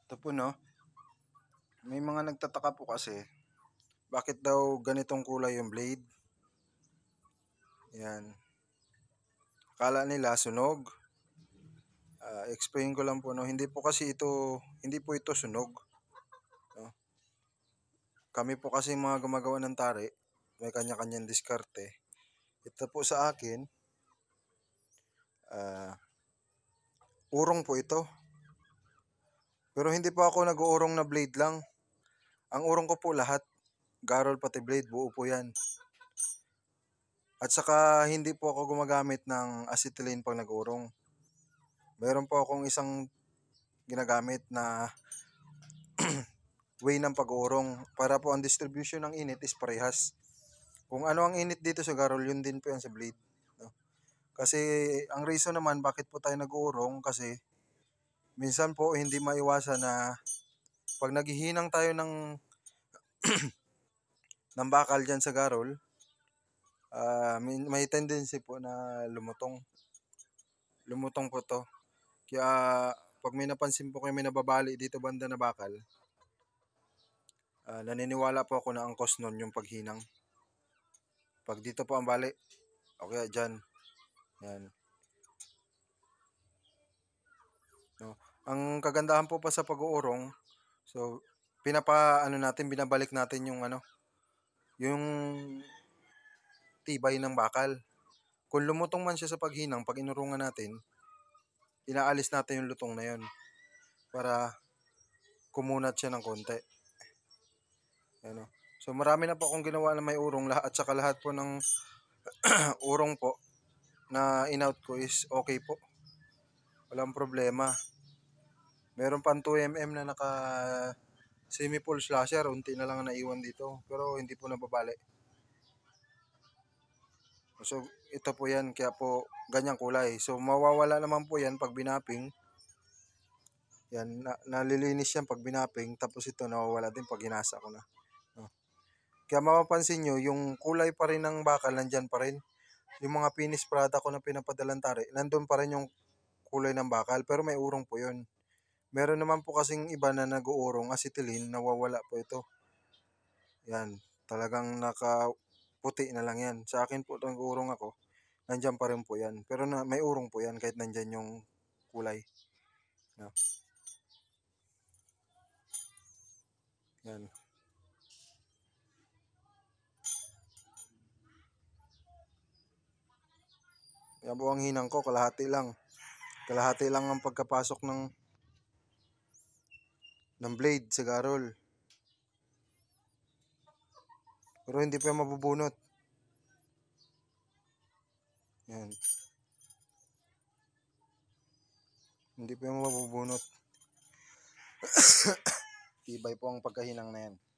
Ito po no, may mga nagtataka po kasi, bakit daw ganitong kulay yung blade? Yan. Akala nila sunog. Explain ko lang po no, hindi po ito sunog. No? Kami po kasi mga gumagawa ng tari, may kanya-kanyang diskarte. Ito po sa akin, urong po ito. Pero hindi po ako nag-uurong na blade lang. Ang urong ko po lahat, garol pati blade, buo po yan. At saka hindi po ako gumagamit ng acetylene pag nag-urong. Meron po akong isang ginagamit na way ng pag-uurong para po ang distribution ng init is parehas. Kung ano ang init dito sa garol, yun din po yan sa blade. No? Kasi ang reason naman bakit po tayo nag-uurong, kasi minsan po hindi maiwasan na pag naghihinang tayo ng bakal dyan sa garol, may tendency po na lumutong po to. Kaya pag may napansin po kayo may nababali dito banda na bakal, naniniwala po ako na ang cause nun yung paghinang. Pag dito po ang bali, okay, dyan. Yan. No. Ang kagandahan po pa sa pag-uurong, so binabalik natin yung tibay ng bakal. Kung lumutong man siya sa paghinang, pag inurungan natin, inaalis natin yung lutong na yun para kumunat siya ng konti. Ano. So marami na po akong ginawa na may urong at saka lahat po ng urong po na in-out ko is okay po. Walang problema. Meron pang 2mm na naka semi-full slasher, unti na lang naiwan dito, pero hindi po nababali. So ito po yan, kaya po ganyang kulay. So mawawala naman po yan pag binaping. Yan, nalilinis yan pag binaping, tapos ito nawawala din pag hinasa ko na. Kaya mapapansin nyo, yung kulay pa rin ng bakal, nandyan pa rin. Yung mga finished product ko na pinapadalang tari, nandun pa rin yung kulay ng bakal, pero may urong po yun. Meron naman po kasing iba na nag-uurong, acetylene, nawawala po ito. Yan, talagang nakaputi na lang yan. Sa akin po, nag-uurong ako, nandyan pa rin po yan. Pero may urong po yan kahit nandyan yung kulay. No? Yan. Yan po ang hinang ko, kalahati lang. Kalahati lang ang pagkapasok ng blade sa garol. Pero hindi pa yung mabubunot. Yan. Hindi pa yung mabubunot. Tibay po ang pagkahinang na yan.